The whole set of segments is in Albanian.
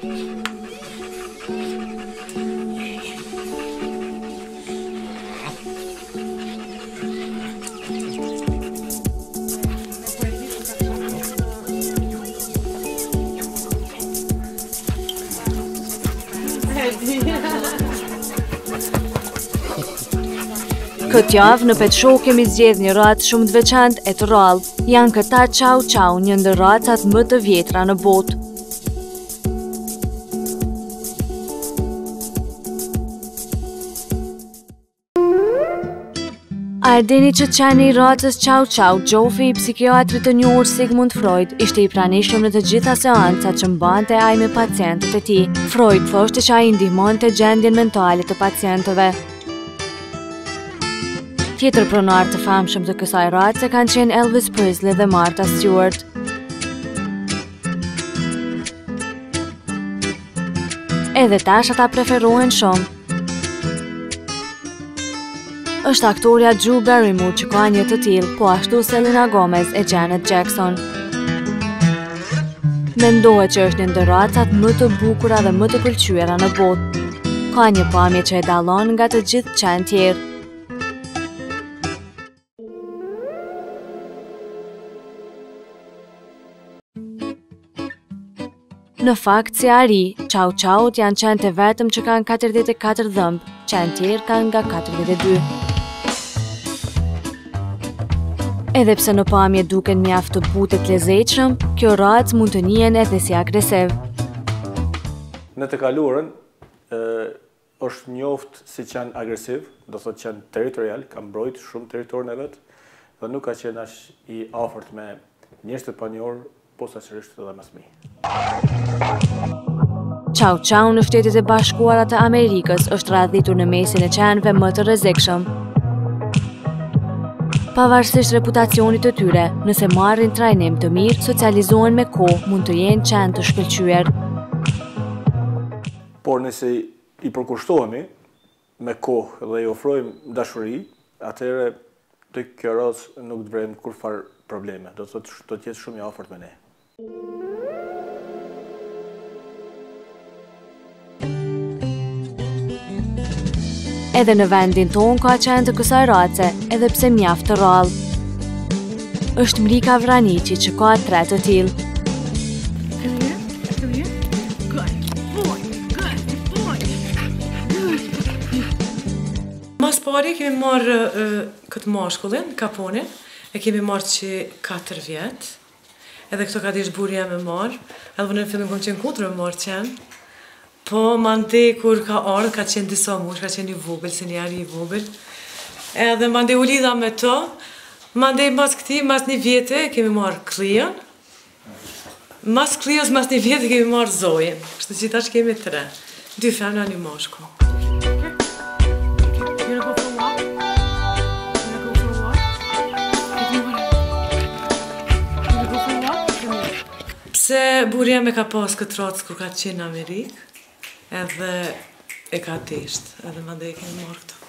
Këtë javë në Pet Show kemi zgjedhur një rac shumë të veçantë e të rrallë. Janë këta Chow Chow, një ndër racat më të vjetra në botë. A e dini që qeni i racës Chow Chow, Gjofi, i psikiatrit të njohur Sigmund Freud, ishte i pranishëm në të gjitha seancat që mbante ai me pacientët e tij. Freud thoshte që ai ndihmonte gjendjen mentale të pacientëve. Tjetër pronar të famshëm të kësaj race kanë qenë Elvis Presley dhe Martha Stewart. Edhe tash ata preferohen shumë. Është aktoria Drew Barrymore që ka një të tillë, po ashtu Selena Gomez e Janet Jackson. Mendohet që është një ndër racat më të bukura dhe më të pëlqyera në botë. Ka një pamje që e dallon nga të gjithë qenë tjerë. Në fakt, si ari, Chow Chow janë qenë të vetëm që kanë 44 dhëmbë, qenë tjerë kanë nga 42. Edhe pse në pamje duken mjaft të butë të lezetshëm, kjo racë mund të njihen edhe si agresiv. Në të kaluarën është njoft si qenë agresiv, do thotë qenë territorial, ka mbrojt shumë territorin e vet, dhe nuk ka qenë as i afërt me njerëz të panjohur, posaçërisht edhe me fëmijë. Chow Chow në Shtetet e Bashkuara të Amerikës është radhitur në mesin e qenëve më të rrezikshëm. Pavarësisht reputacionit të tyre, nëse marrin trajnim të mirë, socializohen me kohë, mund të jenë qenë të shkëlqyer. Por nëse i përkushtohemi me kohë dhe i ofrojmë dashuri, atëherë të kjo racë nuk të vrem kurfar probleme, do të jetë shumë i afërt me ne. Edhe në vendin tonë ka qenë të kësaj race, edhe pse mjaft të rrallë. Është Mrika Vraniqi që ka 3 të tillë. Mas pari kemi marrë këtë mashkullin, Kaponin, e kemi marrë që 4 vjetë, edhe këto ka dish burja me marrë, edhe në fillim kom qenë kundër me marrë qenë, po mande kur ka ardhë, ka qenë disa mush, ka qenë i vogël, si një ari i vogël, edhe mande u lidha me to, mande mas këti, mas një vjetë, kemi marrë Klion, mas Klios, mas një vjetë, kemi marrë Zojën, kështu që tash kemi 3, 2 femna, një mashkull. Pse burja me ka pas këtë racë kur ka qenë në Amerikë, edhe e ka tesht, edhe mandej e kemi marrë këto.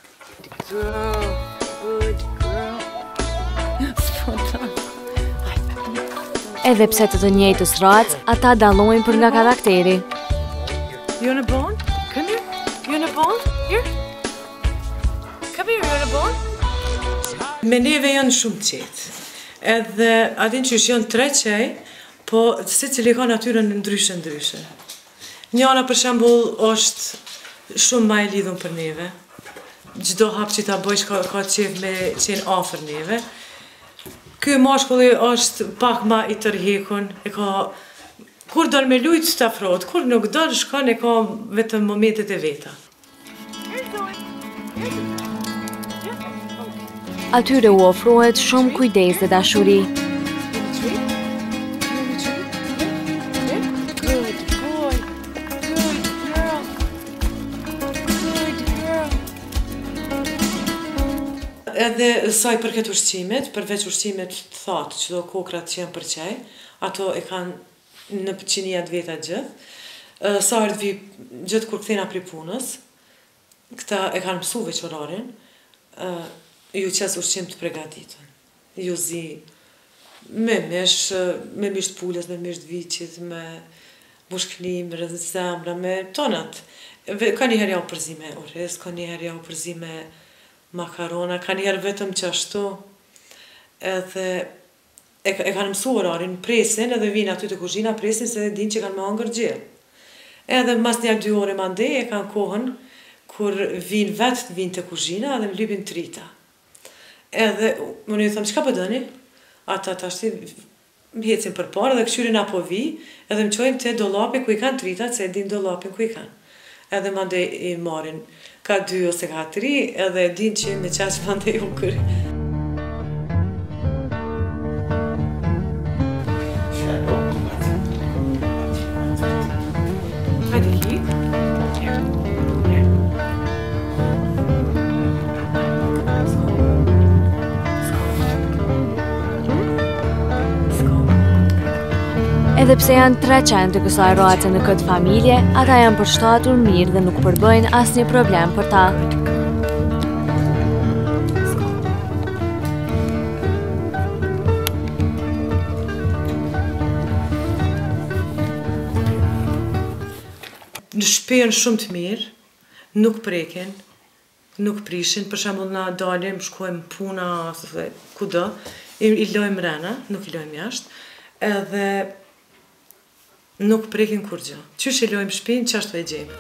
Edhe pse të njëjtës racë, ata dallojnë për nga karakteri. You want a bone? Come here. You want a bone? Here. Come here, you want a bone? Me neve janë shumë qetë. Edhe adin që janë 3 qej, po secili ka natyrën ndryshe. Njana për shembull është shumë më e lidhur për neve. Çdo hap që ta bëjsh ka qef me qenë afër neve. Ky mashkulli është pak më i tërhequr, e ka kur dal me lujt të afrohet, kur nuk dal shkon e ka vetëm momentet e veta. Atyre u ofrohet shumë kujdes dhe dashuri. Edhe saj përket ushqimit, përveç ushqimit të thatë, që do kokrat që janë për qaj, ato e kanë në qinijat veta gjithë. Sa ardhë gjithë kur këthena pri punës, këta e kanë mësu veçorarin, ju qesë ushqim të pregatitën. Ju zi me misht pulles, me misht viqit, bushkëlim, rreth zemra, me tonat. Ka njëherë ja u përzi me oriz, ka njëherë ja u përzi me makarona, ka njëherë vetëm qashtu. Edhe e kanë mësu orarin, presin, edhe vinë aty të kuzhina, presin se din që kanë me hangër gjellë. Edhe mas një 2 ore mandej e kanë kohën kur vinë vetë vinë të kuzhina edhe më lypin trita. Edhe unë ju thëmë, çka po dëni? Ata tashti hecin për parë dhe këshyrin apo vi, edhe më qojnë të dollapi ku i kanë tritat, se e din dollapin ku i kanë. Edhe mandej i marrin ka 2 ose ka 3, edhe e din që me qaq mandej u kërë. Edhe pse janë 300 të kësaj race në këtë familje, ata janë përshtatur mirë dhe nuk përbëjnë asnjë problem për ta. Në shtëpi janë shumë të mirë, nuk prekin, nuk prishin, për shembull na dalim, shkojmë puna ose kudo, i lojmë rena, nuk i lojmë jashtë, edhe nuk prekin kur gjë. Qysh i lojmë shpinë, qashtu e gjejmë.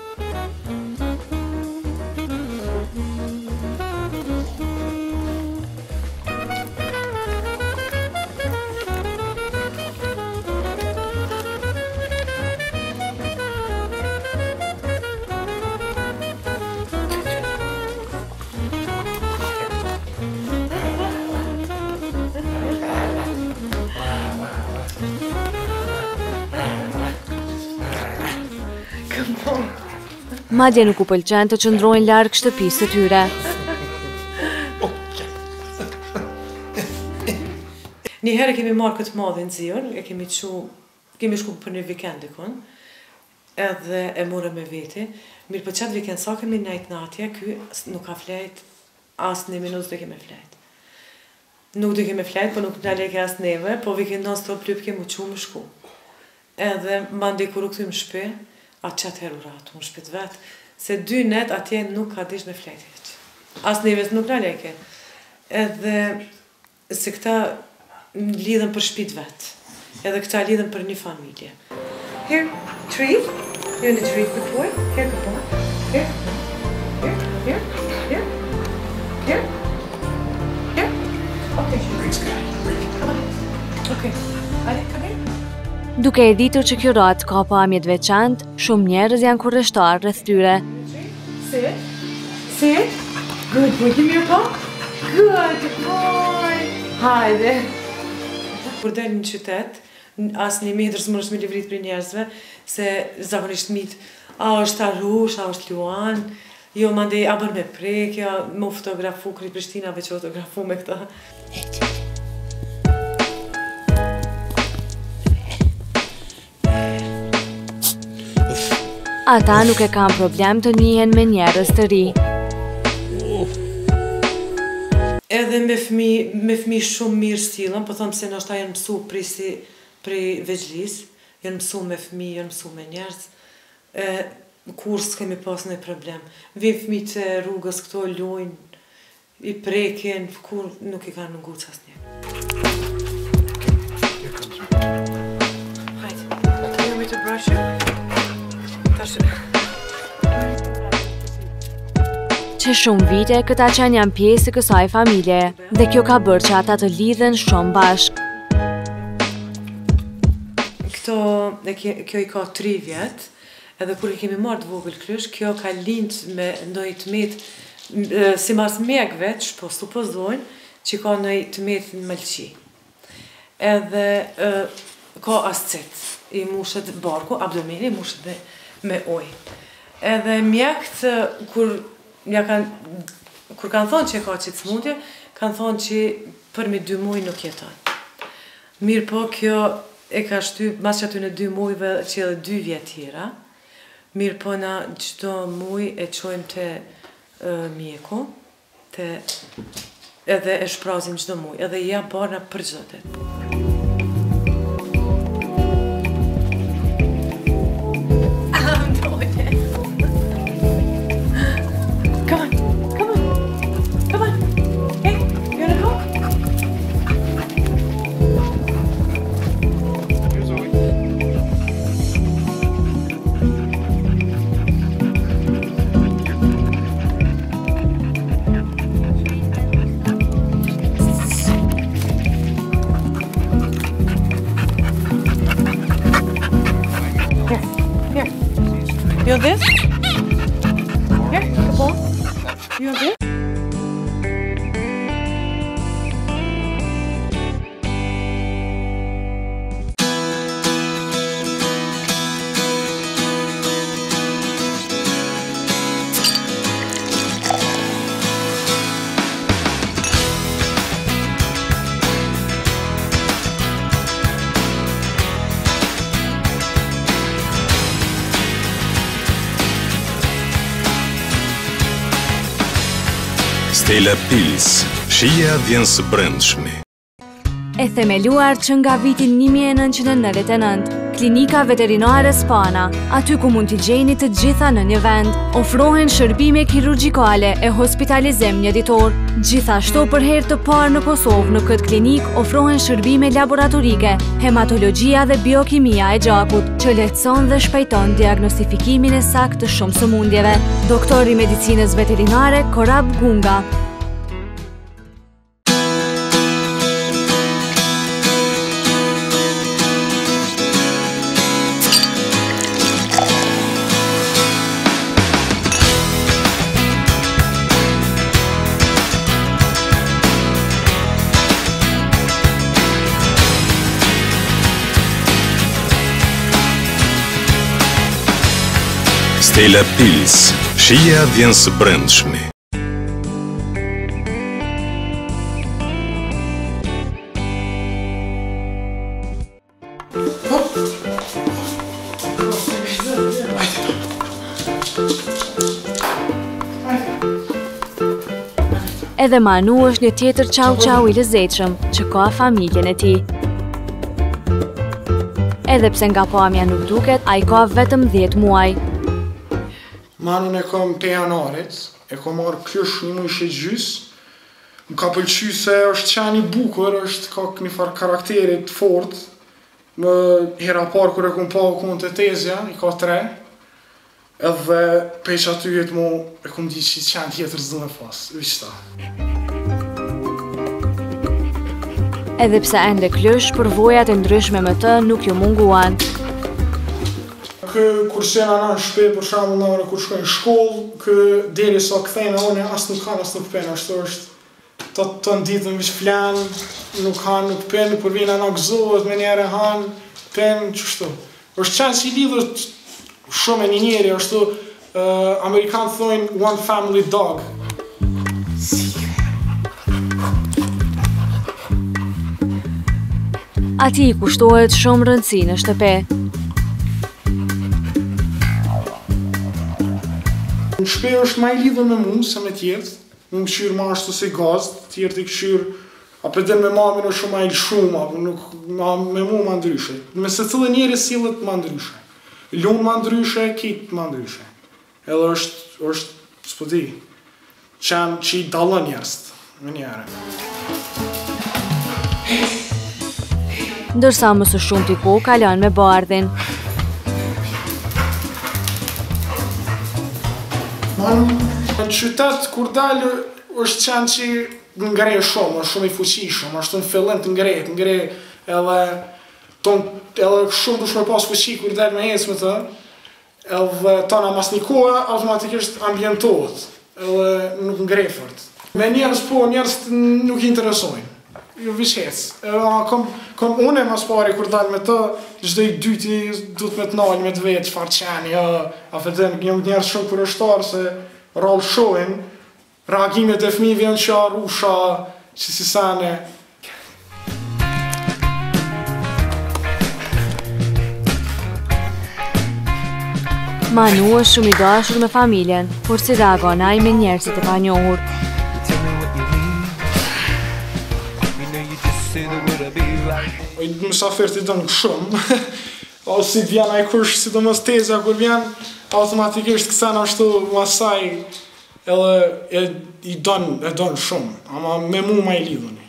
Madje nuk u pëlqen të qëndrojnë larg shtëpisë së tyre. Njëherë kemi marrë këtë madhin zion, kemi shku për një vikend dikun, edhe e morëm me veti. Mirë për qatë vikend, sa kemi nejt në atje, ky nuk ka flejt, as një minut dhe kemi flejt. Nuk dhe kemi flejt, po nuk në leke as neve, po vikend non stop lyp kemi qu më shku. Edhe mandi kur u këthy më shpi, atë qatë herë uratu, më shpit vetë, se 2 net atje nuk ka dish me flejt heq. As neves nuk në leke. Edhe se këta lidhen për shpit vetë, edhe këta lidhen për një familje. Here, treat. You want to treat the boy? Here, good boy. Here. Here. Here. Here. Here. Okay. Come on. Okay. Ali, come here. Duke e ditur që kjo ratë ka pamje të veçantë, shumë njerëz janë kurreshtar rreth tyre. Sit. Sit. Good boy. Give me your paw. Good boy. Hajde. Kur del në qytet, as një metër s'mund është me livrit për njerëzve, se zakonisht mit, a është Arush, a është Luan, jo mandej a bërë me prekja, më fotografu, kri Prishtina veç fotografu me këta. Ata nuk e kanë problem të njihen me njerëz të ri. Edhe me fëmi shumë mirë stilën, po thëmë se nështë ta janë mësu prej veçlis, janë mësu me fëmi, janë mësu me njerëz, kur s'kemi pas në problem. Vim fëmi të rrugës këto lujnë, i prekin, kur nuk i kanë nënguc asnjë. Hajde, do you want me to brush you? Që shumë vite, këta qenë janë pjesë e kësaj familje, dhe kjo ka bërë që ata të lidhen shumë bashkë. Kjo i ka 3 vjetë, edhe kur i kemi marrë të vogël krysh, kjo ka lindë me ndoj të metë, si mas mjekve, që supozojnë, që ka ndoj të metë në mëlqi. Edhe ka ascet, i mushet barku, abdomeni, i mushet dhe me oj. Edhe mjekët, kur kanë thonë që e ka qitë smundje, kanë thonë që përmi 2 muaj nuk jeton. Mirë po, kjo e ka shty, mas që aty në 2 muajve që edhe 2 vjetë tjera, mirë po na çdo muaj e qojmë të mjeku, edhe e shprazim çdo muaj, edhe ja barna për çdo ditë. want this? Here, the ball. You want this? Stella Pils, shija vjen së brendshmi. E themeluar që nga vitin 1999, Klinika Veterinare Spana, aty ku mund t'i gjeni të gjitha në një vend, ofrohen shërbime kirurgjikale e hospitalizim mjeditor. Gjithashtu për herë të parë në Kosovë në këtë klinik ofrohen shërbime laboratorike, hematologjia dhe biokimia e gjakut, që lehtëson dhe shpejton diagnostifikimin e saktë të shumë sëmundjeve. Doktori i medicinës veterinare Korab Gunga. Stella Pils, shija vjen së brendshmi. Edhe Manu është një tjetër qau-qau i lezetshëm që ka familjen e tij. Edhe pse nga pamja nuk duket, ai ka vetëm 10 muaj. Manun e kam pe janarit, e kam marrë plush një muaj e gjys. Më ka pëlqy se është qen i bukur, ka një farë karakterit fort. Më hera parë kur e kam pa ku të tezja, i ka 3. Edhe peq aty jetë mu e kam di që qen tjetër s'do me pas, vishta. Edhe pse ende klësh, përvojat e ndryshme me të nuk ju munguan. Kur shena na në shpe, për shembull na kur shkojnë në shkollë, deri sa kthejnë unë as nuk kanë as nuk pen, ashtu është të ditën vish flan, nuk kanë nuk pen, kur vjen ana gëzohet me njëherë han, pen çështu. Është qen si lidhur shumë me një njeri, ashtu amerikanë thonë one family dog. Ati i kushtohet shumë rëndësi në shtëpi. Në shpe është ma i lidhur me mu se me tjertë. Më këshyrë ma ashtu si gazd, tjertë i këshyrë, apo edhe me mamin është shumë ma i shumë, apo nuk, me mu ma ndryshe. Me se cëllë njeri sillet ma ndryshe. Lunë ma ndryshe, kitë ma ndryshe. Edhe është, s'po di, qenë që i dalën njerëst, me njere. Ndërsa më së shumë t'i ko kalon me bardhin. Në qytet, kur dalë, është qenë që ngrej shumë, është shumë i fuqishëm, është në fillim të ngrej edhe shumë dush me pas fuqi kur dalë me hecë me të, edhe tona mas një kohë, automatikisht ambientohet, edhe nuk ngrej fort. Me njerës po, njerës nuk i interesojnë, ju vish hecë. Unë e mas pari kur dalë me të, çdo i dyti du të me të nalë me të vetë, çfarë qeni, a fëtën, njëm njerës shumë kërështarë se rallë shohin, reagimet e fëmijëve janë që rusha, që si sane. Manu është shumë i dashur me familjen, por si reagon ai me njerëzit e panjohur. Mësafirët i dënë shumë, o si t'vjen a i kush, si të mos tezja kur vjen, automatikisht kësen ashtu masaj, edhe i dënë shumë, ama me mu ma i lidhuni.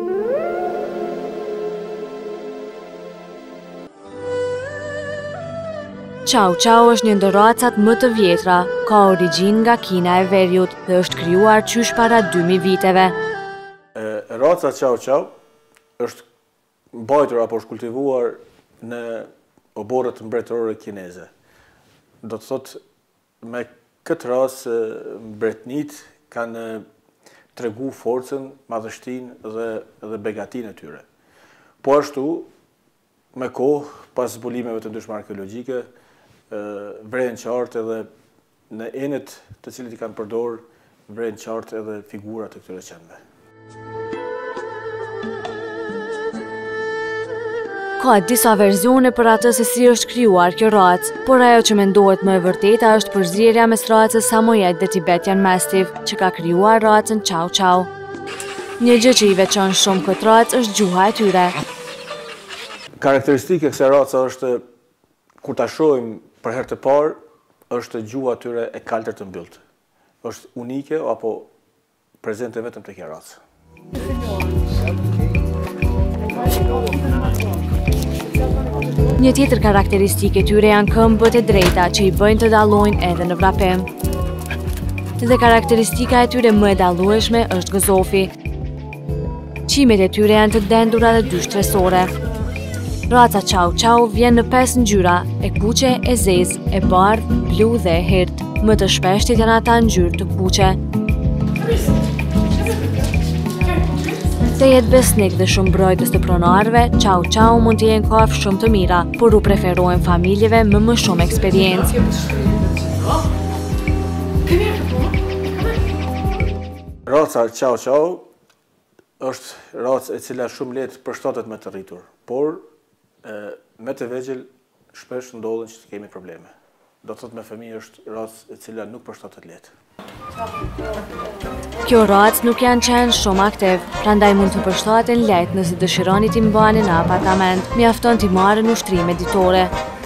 Qau-qau është një ndër racat më të vjetra, ka origjinë nga Kina e Veriut dhe është krijuar qysh para 2000 viteve. Raca qau-qau është mbajtur apo është kultivuar në oborët mbretërore kineze. Do të thotë me këtë rast mbretnit kanë tregu forcën, madhështinë dhe begatin e tyre. Po ashtu, me kohë, pas zbulimeve të ndryshme arkeologjike, vren qartë edhe në enet të cilët i kanë përdorur, vren qartë edhe figurat e këtyre qenve. Ka disa versione për atë se si është krijuar kjo racë, por ajo që mendohet më e vërteta është përzierja mes racës Samoyed dhe Tibetan Mastiff, që ka krijuar racën Chow Chow. Një gjë që i veçon shumë këtë racë është gjuha e tyre. Karakteristike e kësaj race është, kur ta shohim për herë të parë, është gjuha e tyre e kaltër të mbylltë. Është unike apo prezente vetëm te kjo racë. Një tjetër karakteristike tyre janë këmbët e drejta që i bëjnë të dallojnë edhe në vrapim. Dhe karakteristika e tyre më e dallueshme është gëzofi. Qimet e tyre janë të dendura dhe dy shtresore. Raca Chow Chow vjen në 5 ngjyra, e kuqe, e zezë, e bardhë, blu dhe e hirt. Më të shpeshtit janë ata ngjyrë të kuqe. Se jetë besnik dhe shumë mbrojtës të pronarëve, Chow Chow mund të jenë kafshë shumë të mira, por u preferojnë familjeve me më shumë eksperiencë. Raca Chow Chow është racë e cila shumë lehtë përshtatet me të rritur, por me të vegjël shpesh ndodhen që të kemi probleme. Do të thotë me fëmijë është racë e cila nuk përshtatet lehtë. Kjo racë nuk janë qenë shumë aktiv, prandaj mund të përshtaten lehtë nëse dëshironi t'i mbani në apartament, mjafton t'i marrën ushtrime ditore.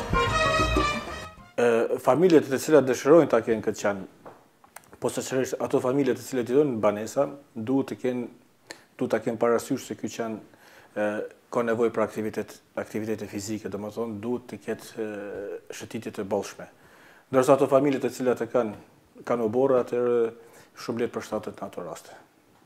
Familjet të cilat dëshirojnë ta kenë këtë qen, posaçërisht ato familje të cilat jetojnë në banesa, duhet ta kenë parasysh se ky qen ka nevojë për aktivitete fizike, domethënë duhet të ketë shëtitje të bollshme. Ndërsa ato familje të cilat e kanë oborë, atëherë shumë lehtë përshtatet në ato raste.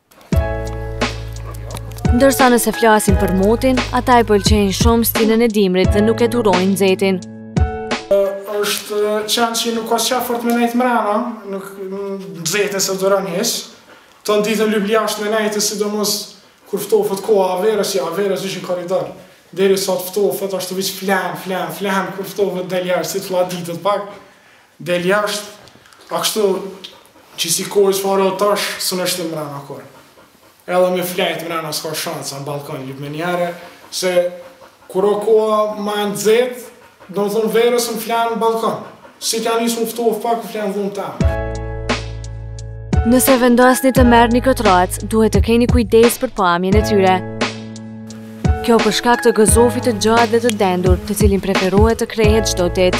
Ndërsa nëse flasim për motin, ata i pëlqejnë shumë stilin e dimrit dhe nuk e durojnë nxehtin. Është qenë që nuk ka qef fort me nejtë mrena, nuk nxehtin se duron hiç. Të ditën lyp jashtë me nejtë, sidomos kur ftofët koha averës ishin korridor. Deri sa të ftofët është veç flan, kur ftofët del jashtë, si të fla ditët pak, del jashtë. A kështu që si kohës fare o tash, së në shtë mrena kur. Edhe me flajt mrena s'ka shansa në balkon lyp me njere, se kur o koha ma në dzet, do më thonë verës më flanë në balkon. Si t'ja njësë më ftofë pak, më flanë dhunë tamë. Nëse vendosni të merrni këtë racë, duhet të keni kujdes për pamjen e tyre. Kjo për shkak të gëzofit të gjatë dhe të dendur, të cilin preferohet të krehet çdo ditë.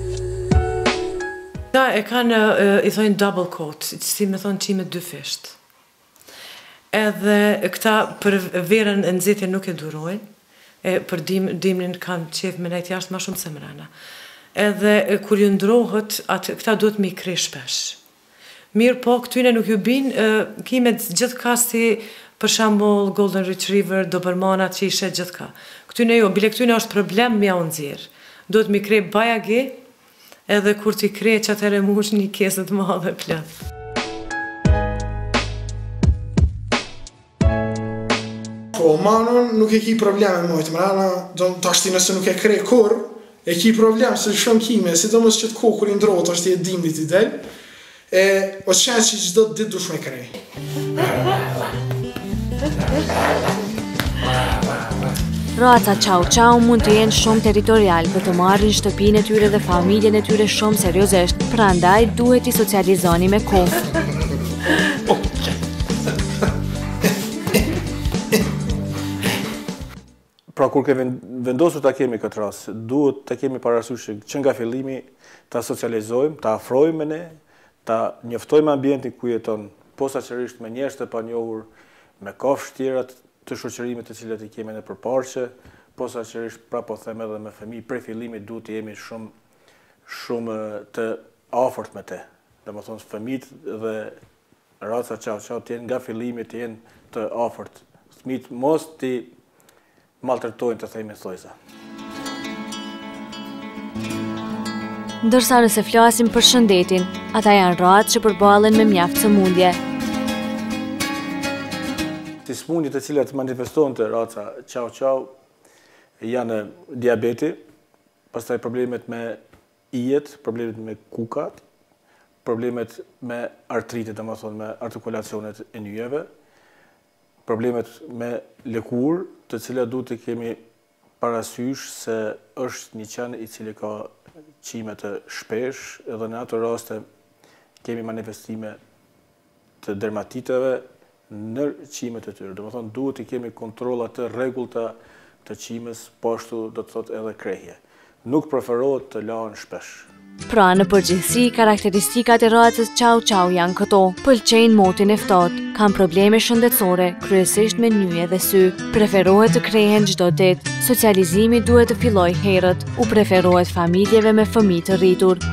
Ta e kanë, i thojnë double coat, si me thonë qime dy fisht. Edhe këta për verën e nxehje nuk e durojnë, për dimrin kanë qef me nejt jashtë ma shumë se mrena. Edhe kur ju ndrohet, këta duhet me i kre shpesh. Mirë po, këtyne nuk ju binë, kimet gjithë ka si, për shambull, Golden Retriever, Dobermanat që ishe gjithë ka. Këtyne jo, bile këtyne është problem mja unë zirë. Duhet me i kre bajagi, edhe kur t'i kre që atëre mush një kesët madhe plët. Po, manon nuk e ki probleme mojtë mrena, të ashti nëse nuk e kre kur, e ki problem se shumë kime, si do mos që t'ko kur i ndrohet është i e dimnit i del, o qenë që gjithdo të ditë dush me krej. Raca Chow Chow mund të jenë shumë territorial për të marrin shtëpinë e tyre dhe familjen e tyre shumë seriozisht, prandaj duhet i socializoni me kohë. Pra kur ke vendosur ta kemi këtë rast, duhet ta kemi parasysh që nga fillimi ta socializojmë, ta afrojmë me ne, ta njoftojmë ambientin ku jeton, posaçërisht me njerëz të panjohur, me kafshë tjera të shoqërimit të cilat i kemi në përparqe, posaçërisht pra po them edhe me fëmijë prej fillimit duhet të jemi shumë të afërt me te. Domethënë fëmijët dhe raca Chow Chow të jenë nga fillimi të jenë të afërt. Fëmijët mos të maltretojnë të themi thojza. Ndërsa nëse flasim për shëndetin, ata janë ratë që përballen me mjaft sëmundje. Si sëmundjet e cilat manifestohen të raca qau janë diabeti, pastaj problemet me ijet, problemet me kukat, problemet me artritit, domethënë me artikulacionet e nyjeve, problemet me lëkurë, të cilat duhet të kemi parasysh se është një qen i cili ka qime të shpesh, edhe në ato raste kemi manifestime të dermatiteve në qimet e tyre. Domethënë duhet të kemi kontrolla të rregullta të qimes, po ashtu do të thotë edhe krehje. Nuk preferohet të lahen shpesh. Pra në përgjithësi, karakteristikat e racës Chow Chow janë këto: pëlqejnë motin e ftohtë, kanë probleme shëndetësore, kryesisht me nyje dhe sy, preferohet të krehen çdo ditë, socializimi duhet të fillojë herët, u preferohet familjeve me fëmijë të rritur.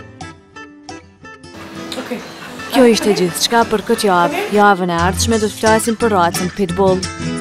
Kjo ishte gjithçka për këtë javë. Javën e ardhshme do të flasim për racën Pitbull.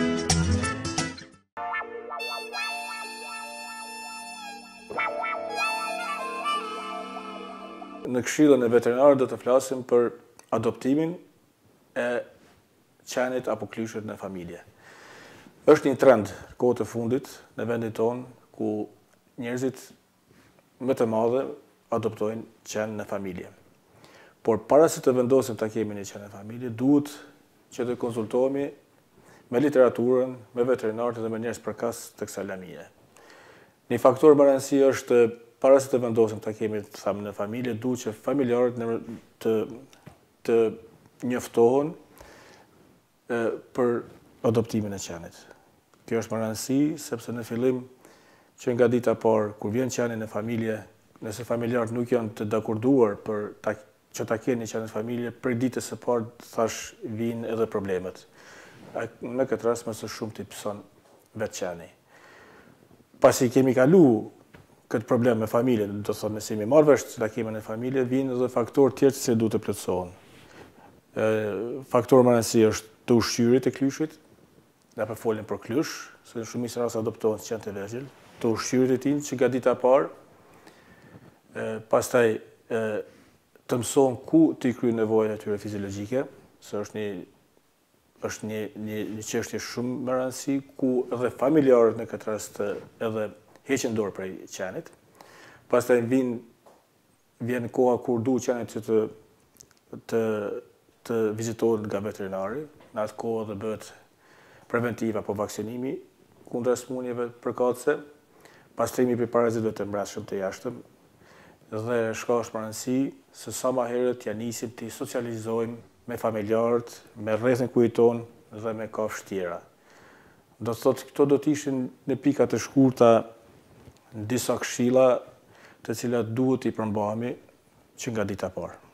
Në këshillën e veterinarët do të flasim për adoptimin e qenit apo klyshit në familje. Është një trend kohë të fundit në vendin tonë ku njerëzit më të madhe adoptojnë qenë në familje. Por para se të vendosim ta kemi një qenë në familje, duhet që të konsultohemi me literaturën, me veterinarët dhe me njerëz përkas të kësaj lëmie. Një faktor më rëndësishëm është para se të vendosim ta kemi në familje, duhet që familjarët të njoftohen për adoptimin e qenit. Kjo është më rëndësishme sepse në fillim që nga dita parë kur vjen qeni në familje, nëse familjarët nuk janë të dakorduar për që ta kenë një qen në familje, për ditës së parë thash vijnë edhe problemet. Në këtë rast më së shumti pëson vetë qeni. Pasi kemi kalu këtë problem me familjen, do të thotë nëse jemi marrë vesh që ta kemi në familje, vijnë edhe faktorë tjerë që duhet të plotësohen. Faktori më rëndësishëm është të ushqyerit e klyshit, ne po folim për klysh, se në shumicën e rasteve adoptohen qenë të vegjël, të ushqyerit e tij që nga dita e parë, pastaj të mësohen ku të kryejnë nevojat e tyre fiziologjike, se është një çështje shumë me rëndësi ku edhe familjarët në këtë rast edhe heqin dorë prej qenit. Pastaj vjen koha kur duhet qenit që të vizitohet nga veterinari, në atë kohë dhe bëhet preventiv apo vaksinimi kundër sëmundjeve përkatëse, pastrimi prej parazitëve të mbrapshtëm të jashtëm, dhe shka është më rëndësi se sa ma herët ja nisim të socializojmë me familjarët, me rrethin ku jeton dhe me kafshë tjera. Do të thotë këto do të ishin në pika të shkurta në disa këshilla të cilat duhet i përmbahemi që nga dita parë.